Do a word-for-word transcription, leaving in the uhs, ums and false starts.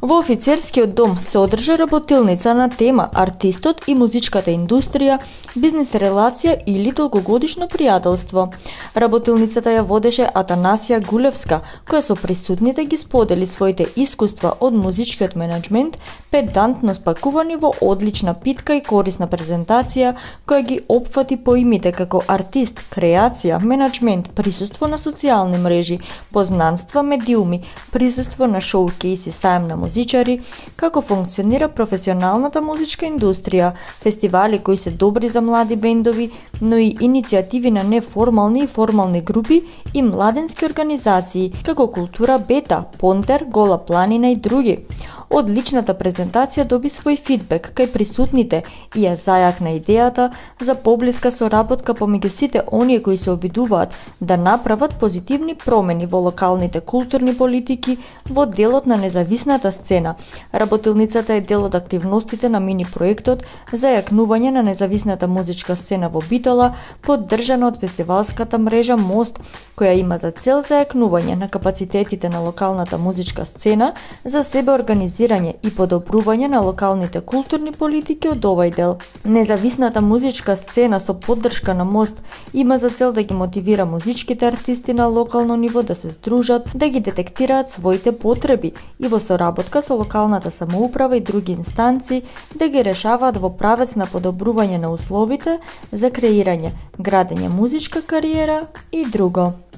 Во офицерскиот дом се одржа работилница на тема артистот и музичката индустрија, бизнес релација или долгогодишно пријателство. Работилницата ја водеше Атанасија Гулевска, која со присутните ги сподели своите искуства од музичкиот менеджмент, педантно спакувани во одлична питка и корисна презентација, која ги опфати поимите како артист, креација, менеджмент, присуство на социјални мрежи, познанства, медиуми, присуство на шоу-кейси, сајм на музичари, како функционира професионалната музичка индустрија, фестивали кои се добри за млади бендови, но и иницијативи на неформални и формални групи и младенски организации, како Култура Бета, Понтер, Гола планина и други. Од личната презентација доби свој фидбек кај присутните и ја зајакна идејата за поблиска соработка помеѓу сите оние кои се обидуваат да направат позитивни промени во локалните културни политики во делот на независната сцена. Работилницата е дел од активностите на мини проектот за јакнување на независната музичка сцена во Битола, поддржана од фестивалската мрежа Мост, која има за цел зајакнување на капацитетите на локалната музичка сцена за себе организирање и подобрување на локалните културни политики од овој дел. Независната музичка сцена со поддршка на Мост има за цел да ги мотивира музичките артисти на локално ниво да се здружат, да ги детектираат своите потреби и во соработка со локалната самоуправа и други инстанции да ги решаваат во правец на подобрување на условите за креирање, градење музичка кариера и друго.